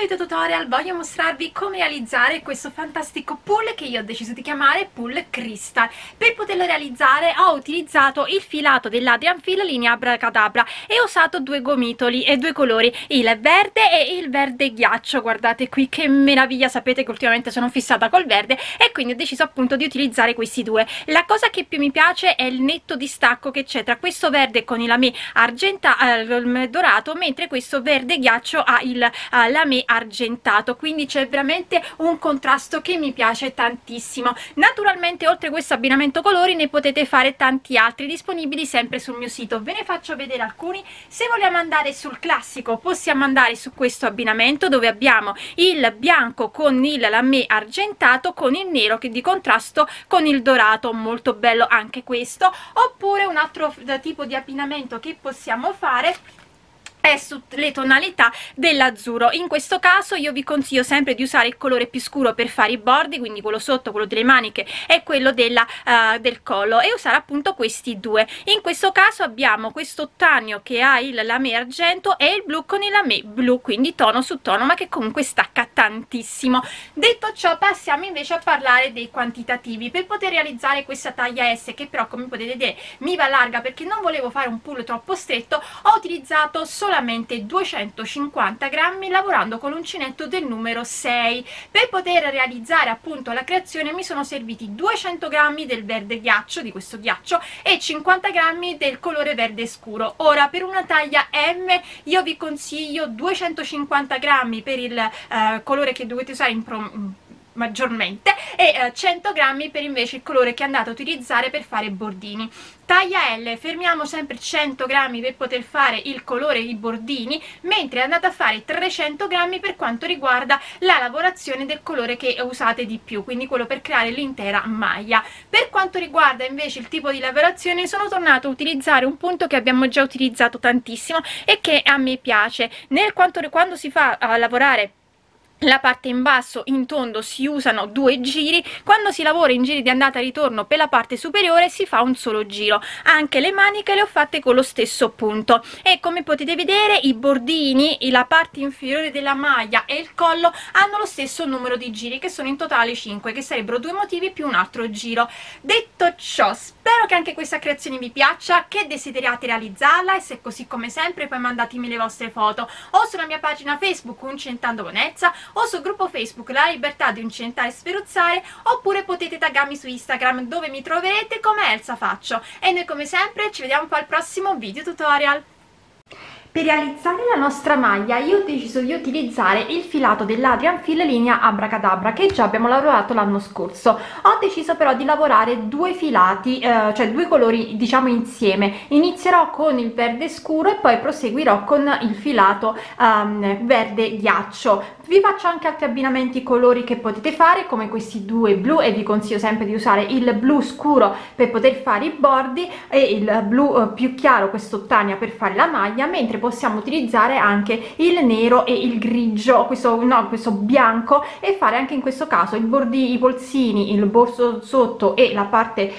video tutorial voglio mostrarvi come realizzare questo fantastico pull che io ho deciso di chiamare pull crystal. Per poterlo realizzare ho utilizzato il filato dell'Adrian Fill linea Abracadabra e ho usato due gomitoli e due colori, il verde e il verde ghiaccio. Guardate qui che meraviglia, sapete che ultimamente sono fissata col verde e quindi ho deciso appunto di utilizzare questi due. La cosa che più mi piace è il netto distacco che c'è tra questo verde con il lamé dorato, mentre questo verde ghiaccio ha il lamé argentato, quindi c'è veramente un contrasto che mi piace tantissimo. Naturalmente oltre a questo abbinamento colori ne potete fare tanti altri disponibili sempre sul mio sito, ve ne faccio vedere alcuni. Se vogliamo andare sul classico possiamo andare su questo abbinamento dove abbiamo il bianco con il lamé argentato con il nero che di contrasto con il dorato, molto bello anche questo. Oppure un altro tipo di abbinamento che possiamo fare è sulle tonalità dell'azzurro. In questo caso io vi consiglio sempre di usare il colore più scuro per fare i bordi, quindi quello sotto, quello delle maniche e quello del collo, e usare appunto questi due. In questo caso abbiamo questo ottanio che ha il lamé argento e il blu con il lamé blu, quindi tono su tono, ma che comunque stacca tantissimo. Detto ciò, passiamo invece a parlare dei quantitativi. Per poter realizzare questa taglia S, che però come potete vedere mi va larga perché non volevo fare un pull troppo stretto, ho utilizzato solamente 250 grammi lavorando con l'uncinetto del numero 6. Per poter realizzare appunto la creazione mi sono serviti 200 grammi del verde ghiaccio, di questo ghiaccio, e 50 grammi del colore verde scuro. Ora per una taglia M io vi consiglio 250 grammi per il colore che dovete usare maggiormente e 100 grammi per invece il colore che andate a utilizzare per fare bordini. Taglia L fermiamo sempre 100 grammi per poter fare il colore i bordini, mentre andate a fare 300 grammi per quanto riguarda la lavorazione del colore che usate di più, quindi quello per creare l'intera maglia. Per quanto riguarda invece il tipo di lavorazione sono tornato a utilizzare un punto che abbiamo già utilizzato tantissimo e che a me piace. Quando si fa a lavorare la parte in basso in tondo si usano due giri, quando si lavora in giri di andata e ritorno per la parte superiore si fa un solo giro. Anche le maniche le ho fatte con lo stesso punto e come potete vedere i bordini, la parte inferiore della maglia e il collo hanno lo stesso numero di giri, che sono in totale 5, che sarebbero due motivi più un altro giro. Detto ciò, spero che anche questa creazione vi piaccia, che desideriate realizzarla, e se è così come sempre poi mandatemi le vostre foto o sulla mia pagina Facebook Uncentando con Elsa o sul gruppo Facebook La Libertà di Uncentare e Sferuzzare, oppure potete taggarmi su Instagram dove mi troverete come Elsa Faccio. E noi come sempre ci vediamo poi al prossimo video tutorial. Per realizzare la nostra maglia io ho deciso di utilizzare il filato dell'Adrian Fill linea Abracadabra che già abbiamo lavorato l'anno scorso. Ho deciso però di lavorare due filati, cioè due colori diciamo insieme. Inizierò con il verde scuro e poi proseguirò con il filato verde ghiaccio. Vi faccio anche altri abbinamenti colori che potete fare, come questi due blu, e vi consiglio sempre di usare il blu scuro per poter fare i bordi e il blu più chiaro, questo tania, per fare la maglia, mentre possiamo utilizzare anche il nero e il grigio, questo bianco, e fare anche in questo caso i polsini, il borso sotto e la parte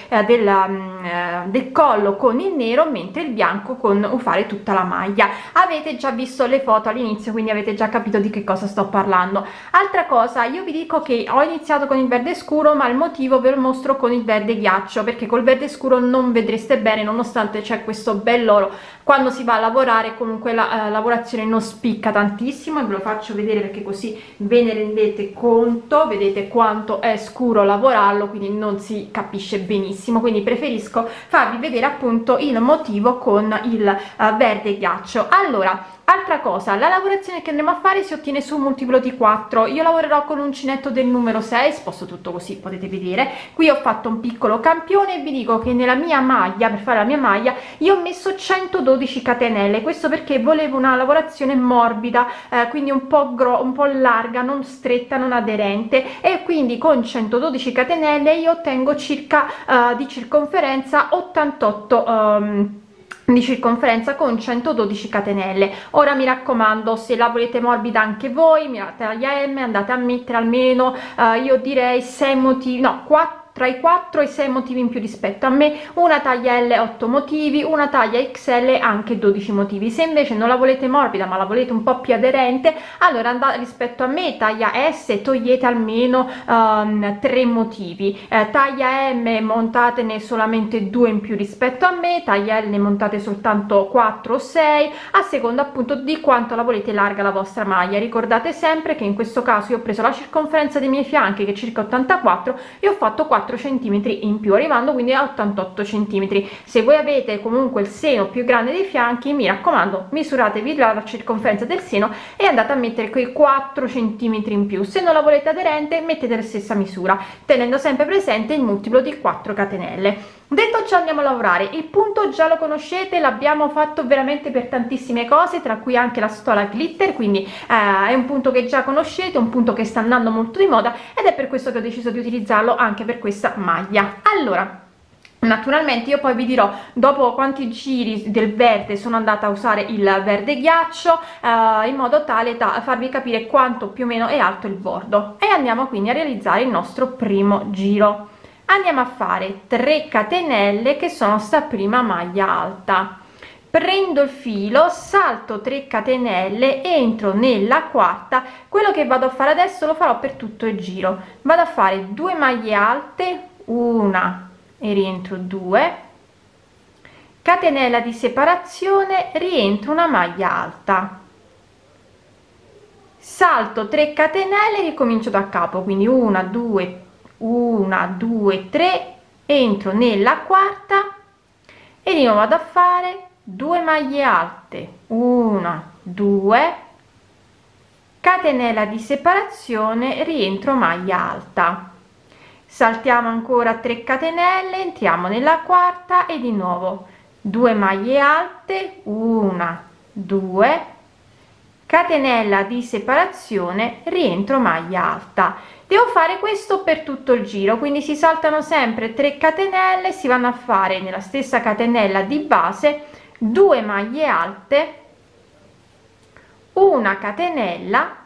del collo con il nero, mentre il bianco con fare tutta la maglia. Avete già visto le foto all'inizio, quindi avete già capito di che cosa sto parlando. Altra cosa, io vi dico che ho iniziato con il verde scuro, ma il motivo ve lo mostro con il verde ghiaccio, perché col verde scuro non vedreste bene, nonostante c'è questo bell'oro. Quando si va a lavorare comunque la lavorazione non spicca tantissimo, e ve lo faccio vedere perché così ve ne rendete conto. Vedete quanto è scuro lavorarlo, quindi non si capisce benissimo, quindi preferisco farvi vedere appunto il motivo con il verde ghiaccio. Allora, altra cosa, la lavorazione che andremo a fare si ottiene su un multiplo di 4. Io lavorerò con l'uncinetto del numero 6, sposto tutto così potete vedere. Qui ho fatto un piccolo campione e vi dico che nella mia maglia, per fare la mia maglia, io ho messo 112 catenelle. Questo perché volevo una lavorazione morbida, quindi un po' larga, non stretta, non aderente, e quindi con 112 catenelle io ottengo circa di circonferenza 88 di circonferenza con 112 catenelle. Ora mi raccomando, se la volete morbida anche voi, mi taglia M, andate a mettere almeno io direi 6 motivi, no, 4 tra i 4 e i 6 motivi in più rispetto a me, una taglia L 8 motivi, una taglia XL anche 12 motivi. Se invece non la volete morbida ma la volete un po' più aderente, allora andate rispetto a me, taglia S, togliete almeno 3 motivi, taglia M montatene solamente 2 in più rispetto a me, taglia L ne montate soltanto 4 o 6 a seconda appunto di quanto la volete larga la vostra maglia. Ricordate sempre che in questo caso io ho preso la circonferenza dei miei fianchi che è circa 84 e ho fatto 4 cm in più, arrivando quindi a 88 cm. Se voi avete comunque il seno più grande dei fianchi, mi raccomando, misuratevi la circonferenza del seno e andate a mettere quei 4 cm in più. Se non la volete aderente, mettete la stessa misura, tenendo sempre presente il multiplo di 4 catenelle. Detto ciò, andiamo a lavorare. Il punto già lo conoscete, l'abbiamo fatto veramente per tantissime cose, tra cui anche la stola glitter, quindi è un punto che già conoscete, un punto che sta andando molto di moda ed è per questo che ho deciso di utilizzarlo anche per questa maglia. Allora, naturalmente io poi vi dirò dopo quanti giri del verde sono andata a usare il verde ghiaccio, in modo tale da farvi capire quanto più o meno è alto il bordo. E andiamo quindi a realizzare il nostro primo giro. Andiamo a fare 3 catenelle che sono sta prima maglia alta, prendo il filo, salto 3 catenelle, entro nella quarta. Quello che vado a fare adesso lo farò per tutto il giro, vado a fare 2 maglie alte, una e rientro 2, catenella di separazione, rientro una maglia alta, salto 3 catenelle, ricomincio da capo, quindi 1 2 3, entro nella quarta e di nuovo vado a fare 2 maglie alte, 1 2, catenella di separazione, rientro maglia alta, saltiamo ancora 3 catenelle, entriamo nella quarta e di nuovo 2 maglie alte, 1 2, catenella di separazione, rientro maglia alta. Devo fare questo per tutto il giro, quindi si saltano sempre 3 catenelle, si vanno a fare nella stessa catenella di base 2 maglie alte, una catenella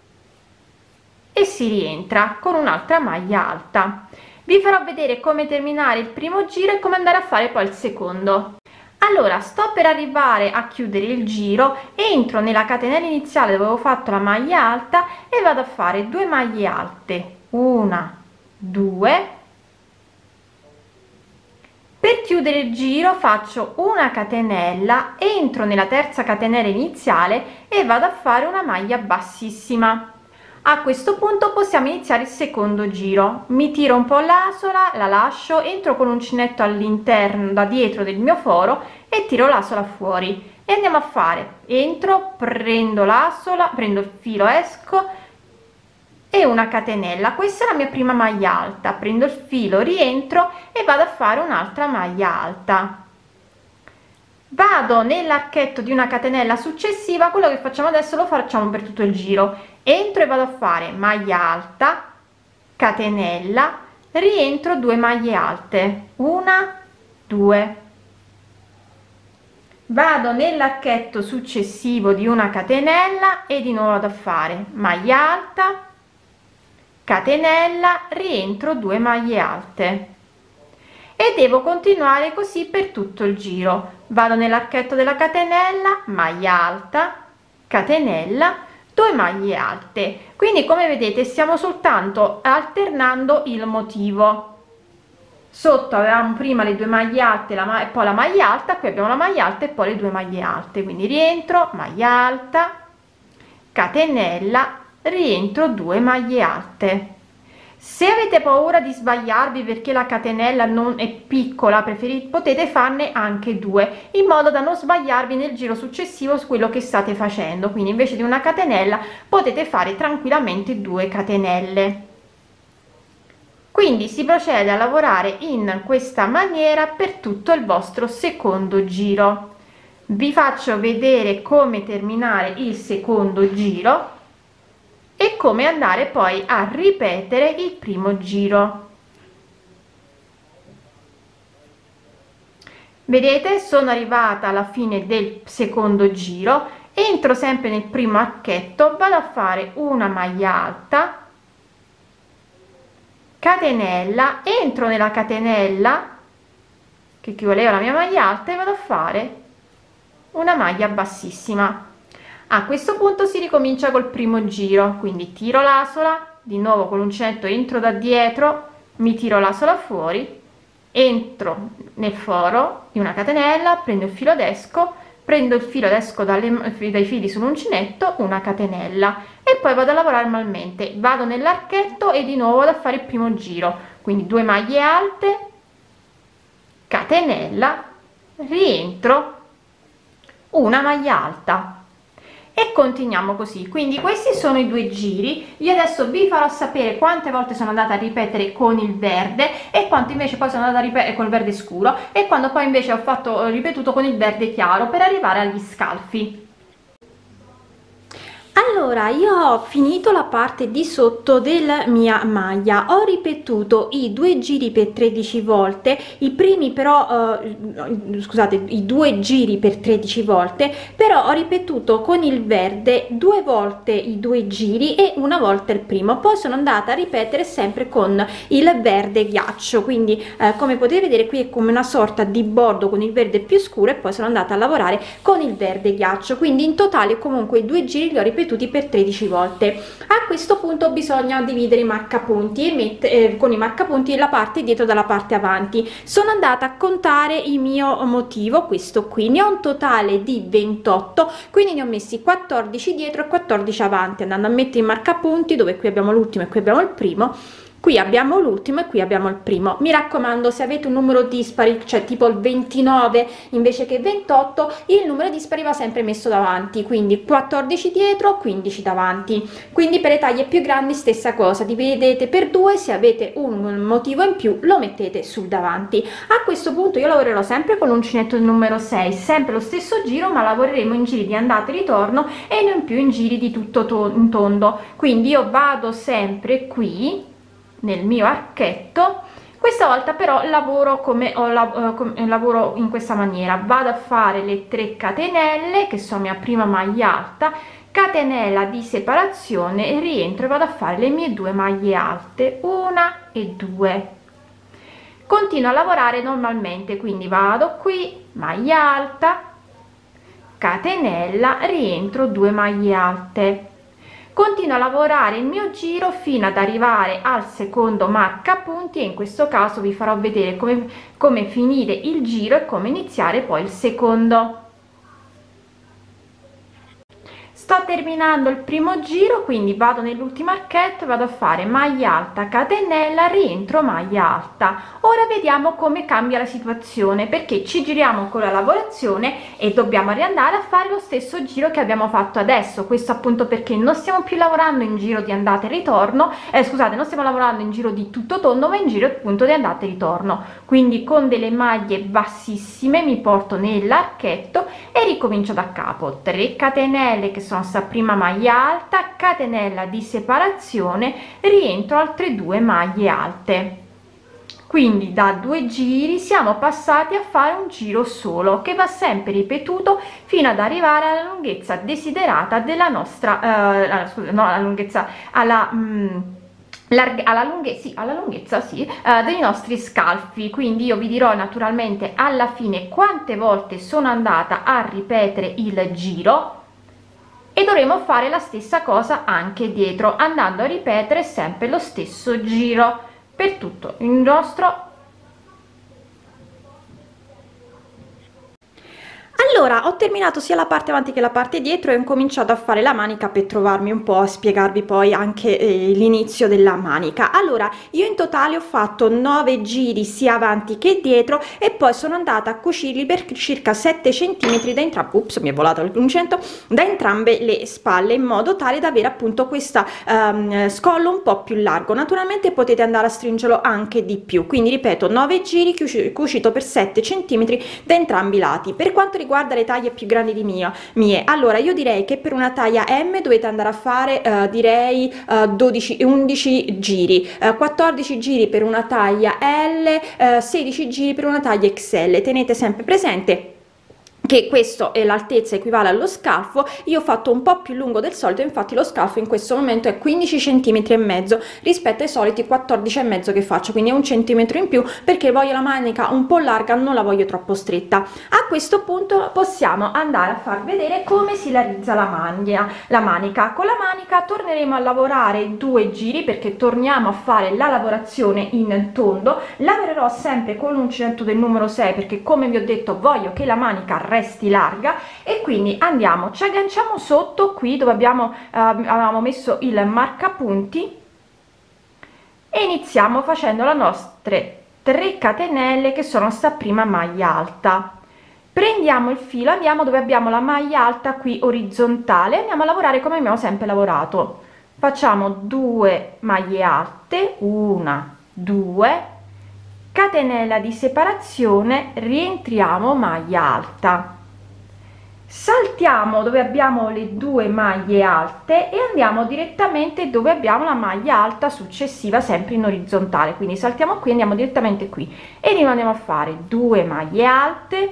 e si rientra con un'altra maglia alta. Vi farò vedere come terminare il primo giro e come andare a fare poi il secondo. Allora, sto per arrivare a chiudere il giro, entro nella catenella iniziale dove avevo fatto la maglia alta e vado a fare 2 maglie alte, 1 2. Per chiudere il giro faccio una catenella, entro nella terza catenella iniziale e vado a fare una maglia bassissima. A questo punto possiamo iniziare il secondo giro. Mi tiro un po' l'asola, la lascio, entro con uncinetto all'interno da dietro del mio foro e tiro l'asola fuori e andiamo a fare, entro, prendo l'asola, prendo il filo, esco e una catenella. Questa è la mia prima maglia alta, prendo il filo, rientro e vado a fare un'altra maglia alta, vado nell'archetto di una catenella successiva. Quello che facciamo adesso lo facciamo per tutto il giro, entro e vado a fare maglia alta, catenella, rientro 2 maglie alte, 1 2, vado nell'archetto successivo di una catenella e di nuovo vado a fare maglia alta, catenella, rientro 2 maglie alte e devo continuare così per tutto il giro. Vado nell'archetto della catenella, maglia alta, catenella, 2 maglie alte. Quindi come vedete stiamo soltanto alternando il motivo. Sotto avevamo prima le 2 maglie alte e poi la maglia alta, qui abbiamo la maglia alta e poi le 2 maglie alte, quindi rientro, maglia alta, catenella, rientro 2 maglie alte. Se avete paura di sbagliarvi perché la catenella non è piccola, potete farne anche 2 in modo da non sbagliarvi nel giro successivo su quello che state facendo. Quindi invece di una catenella potete fare tranquillamente 2 catenelle. Quindi si procede a lavorare in questa maniera per tutto il vostro secondo giro. Vi faccio vedere come terminare il secondo giro e come andare poi a ripetere il primo giro. Vedete, sono arrivata alla fine del secondo giro, entro sempre nel primo archetto, vado a fare una maglia alta, catenella, entro nella catenella che equivaleva alla mia maglia alta e vado a fare una maglia bassissima. A questo punto si ricomincia col primo giro, quindi tiro l'asola, di nuovo con l'uncinetto entro da dietro, mi tiro l'asola fuori, entro nel foro di una catenella, prendo il filo ed esco, prendo il filo ed esco dai fili sull'uncinetto, una catenella, e poi vado a lavorare manualmente, vado nell'archetto e di nuovo vado a fare il primo giro, quindi 2 maglie alte, catenella, rientro, una maglia alta, e continuiamo così. Quindi questi sono i 2 giri. Io adesso vi farò sapere quante volte sono andata a ripetere con il verde e quanto invece poi sono andata a ripetere con il verde scuro, e quando poi invece ho ripetuto con il verde chiaro, per arrivare agli scalfi. Allora, io ho finito la parte di sotto della mia maglia, ho ripetuto i 2 giri per 13 volte, i primi però scusate, i 2 giri per 13 volte, però ho ripetuto con il verde 2 volte i 2 giri e una volta il primo, poi sono andata a ripetere sempre con il verde ghiaccio, quindi come potete vedere qui è come una sorta di bordo con il verde più scuro, e poi sono andata a lavorare con il verde ghiaccio, quindi in totale comunque i 2 giri li ho ripetuti per 13 volte. A questo punto bisogna dividere i marcapunti e con i marcapunti la parte dietro dalla parte avanti. Sono andata a contare il mio motivo, questo qui, ne ho un totale di 28, quindi ne ho messi 14 dietro e 14 avanti, andando a mettere i marcapunti dove qui abbiamo l'ultimo e qui abbiamo il primo. Qui abbiamo l'ultimo e qui abbiamo il primo. Mi raccomando, se avete un numero dispari, cioè tipo il 29 invece che 28, il numero dispari va sempre messo davanti, quindi 14 dietro, 15 davanti. Quindi per le taglie più grandi stessa cosa, dividete per 2, se avete un motivo in più lo mettete sul davanti. A questo punto io lavorerò sempre con l'uncinetto numero 6, sempre lo stesso giro, ma lavoreremo in giri di andata e ritorno e non più in giri di tutto tondo. Quindi io vado sempre qui nel mio archetto, questa volta però lavoro lavoro in questa maniera, vado a fare le 3 catenelle che sono mia prima maglia alta, catenella di separazione e rientro e vado a fare le mie 2 maglie alte, 1 e 2. Continuo a lavorare normalmente, quindi vado qui, maglia alta, catenella, rientro, 2 maglie alte. Continuo a lavorare il mio giro fino ad arrivare al secondo marcapunti, e in questo caso vi farò vedere come finire il giro e come iniziare poi il secondo. Sto terminando il primo giro, quindi vado nell'ultimo archetto, vado a fare maglia alta, catenella, rientro, maglia alta. Ora vediamo come cambia la situazione, perché ci giriamo con la lavorazione e dobbiamo riandare a fare lo stesso giro che abbiamo fatto adesso. Questo appunto perché non stiamo più lavorando in giro di andata e ritorno, scusate, non stiamo lavorando in giro di tutto tondo, ma in giro appunto di andata e ritorno. Quindi con delle maglie bassissime mi porto nell'archetto e ricomincio da capo. 3 catenelle che sono sta prima maglia alta, catenella di separazione, rientro, altre 2 maglie alte. Quindi da 2 giri siamo passati a fare un giro solo, che va sempre ripetuto fino ad arrivare alla lunghezza desiderata della nostra alla lunghezza dei nostri scalfi. Quindi io vi dirò naturalmente alla fine quante volte sono andata a ripetere il giro, e dovremo fare la stessa cosa anche dietro, andando a ripetere sempre lo stesso giro per tutto il nostro. Allora, ho terminato sia la parte avanti che la parte dietro e ho cominciato a fare la manica per trovarmi un po' a spiegarvi poi anche l'inizio della manica. Allora, io in totale ho fatto 9 giri sia avanti che dietro, e poi sono andata a cucirli per circa 7 cm da entrambe, ups, mi è volato l'100, da entrambe le spalle, in modo tale da avere appunto questa scollo un po' più largo. Naturalmente potete andare a stringerlo anche di più, quindi ripeto, 9 giri cucito per 7 cm da entrambi i lati. Per quanto riguarda le taglie più grandi di mie, allora io direi che per una taglia M dovete andare a fare direi 11 giri, 14 giri per una taglia L, 16 giri per una taglia XL. Tenete sempre presente che questo è l'altezza, equivale allo scalfo. Io ho fatto un po' più lungo del solito, infatti lo scalfo in questo momento è 15 centimetri e mezzo rispetto ai soliti 14 e mezzo che faccio, quindi è un centimetro in più perché voglio la manica un po' larga, non la voglio troppo stretta. A questo punto possiamo andare a far vedere come si realizza la manica. Con la manica torneremo a lavorare 2 giri perché torniamo a fare la lavorazione in tondo. Lavorerò sempre con l'uncinetto del numero 6 perché, come vi ho detto, voglio che la manica resti larga, e quindi andiamo, ci agganciamo sotto qui dove avevamo messo il marcapunti e iniziamo facendo le nostre 3 catenelle che sono sta prima maglia alta. Prendiamo il filo, andiamo dove abbiamo la maglia alta qui orizzontale, andiamo a lavorare come abbiamo sempre lavorato. Facciamo 2 maglie alte, 1, 2, catenella di separazione, rientriamo maglia alta, saltiamo dove abbiamo le 2 maglie alte e andiamo direttamente dove abbiamo la maglia alta successiva, sempre in orizzontale. Quindi saltiamo qui, andiamo direttamente qui e rimaniamo a fare 2 maglie alte,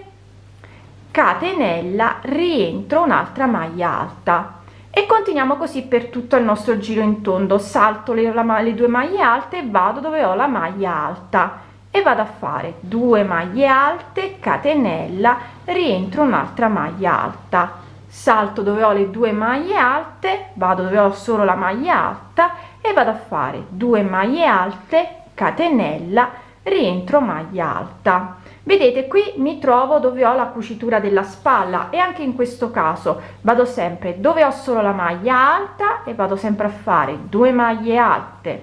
catenella, rientro un'altra maglia alta e continuiamo così per tutto il nostro giro in tondo. Salto le 2 maglie alte e vado dove ho la maglia alta e vado a fare 2 maglie alte, catenella, rientro un'altra maglia alta, salto dove ho le 2 maglie alte, vado dove ho solo la maglia alta e vado a fare 2 maglie alte, catenella, rientro maglia alta. Vedete, qui mi trovo dove ho la cucitura della spalla e anche in questo caso vado sempre dove ho solo la maglia alta e vado sempre a fare 2 maglie alte,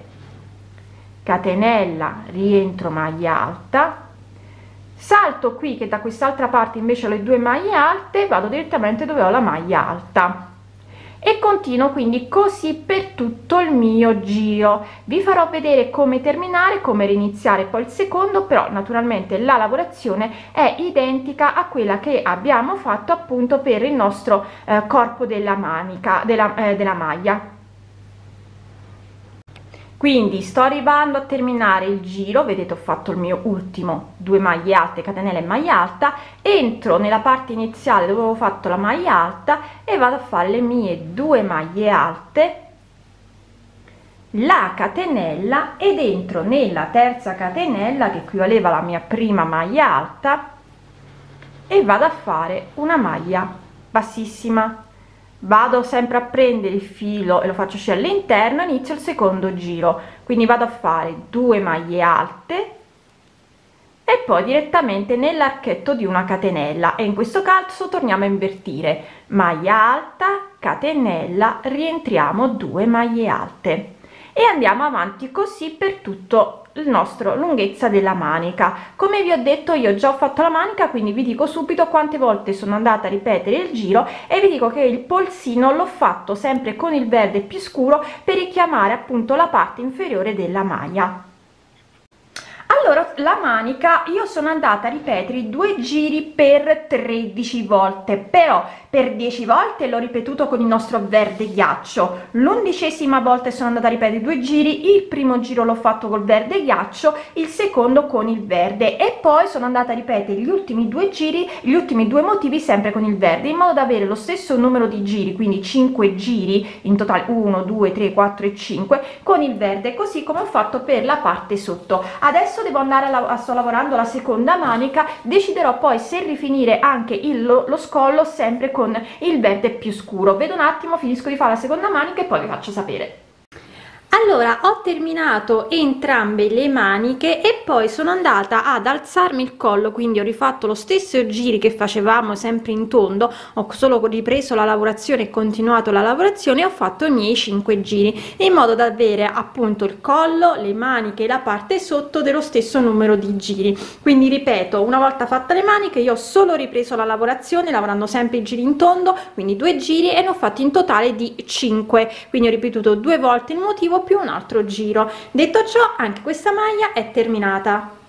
catenella, rientro maglia alta, salto qui che da quest'altra parte invece ho le 2 maglie alte, vado direttamente dove ho la maglia alta e continuo quindi così per tutto il mio giro. Vi farò vedere come terminare, come riniziare poi il secondo, però naturalmente la lavorazione è identica a quella che abbiamo fatto appunto per il nostro corpo della manica della maglia. Quindi sto arrivando a terminare il giro, vedete ho fatto il mio ultimo 2 maglie alte, catenella e maglia alta, entro nella parte iniziale dove avevo fatto la maglia alta e vado a fare le mie 2 maglie alte, la catenella ed entro nella terza catenella che equivaleva alla mia prima maglia alta e vado a fare una maglia bassissima. Vado sempre a prendere il filo e lo faccio uscire all'interno, inizio il secondo giro, quindi vado a fare 2 maglie alte e poi direttamente nell'archetto di una catenella, e in questo caso torniamo a invertire maglia alta, catenella, rientriamo 2 maglie alte e andiamo avanti così per tutto il nostro lunghezza della manica. Come vi ho detto, io già ho fatto la manica, quindi vi dico subito quante volte sono andata a ripetere il giro e vi dico che il polsino l'ho fatto sempre con il verde più scuro per richiamare appunto la parte inferiore della maglia. Allora, la manica io sono andata a ripetere i 2 giri per 13 volte, però per 10 volte l'ho ripetuto con il nostro verde ghiaccio, l'11ª volta sono andata a ripetere 2 giri, il primo giro l'ho fatto col verde ghiaccio, il secondo con il verde, e poi sono andata a ripetere gli ultimi 2 giri, gli ultimi 2 motivi sempre con il verde, in modo da avere lo stesso numero di giri, quindi 5 giri in totale, 1 2 3 4 e 5 con il verde, così come ho fatto per la parte sotto. Adesso devo andare sto lavorando la seconda manica, deciderò poi se rifinire anche lo scollo sempre con il verde più scuro. Vedo un attimo, finisco di fare la seconda manica e poi vi faccio sapere. Allora, ho terminato entrambe le maniche e poi sono andata ad alzarmi il collo, quindi ho rifatto lo stesso giri che facevamo sempre in tondo, ho solo ripreso la lavorazione e continuato la lavorazione e ho fatto i miei 5 giri in modo da avere appunto il collo, le maniche e la parte sotto dello stesso numero di giri. Quindi ripeto, una volta fatta le maniche io ho solo ripreso la lavorazione lavorando sempre i giri in tondo, quindi 2 giri, e ne ho fatti in totale di 5, quindi ho ripetuto 2 volte il motivo più un altro giro. Detto ciò, anche questa maglia è terminata.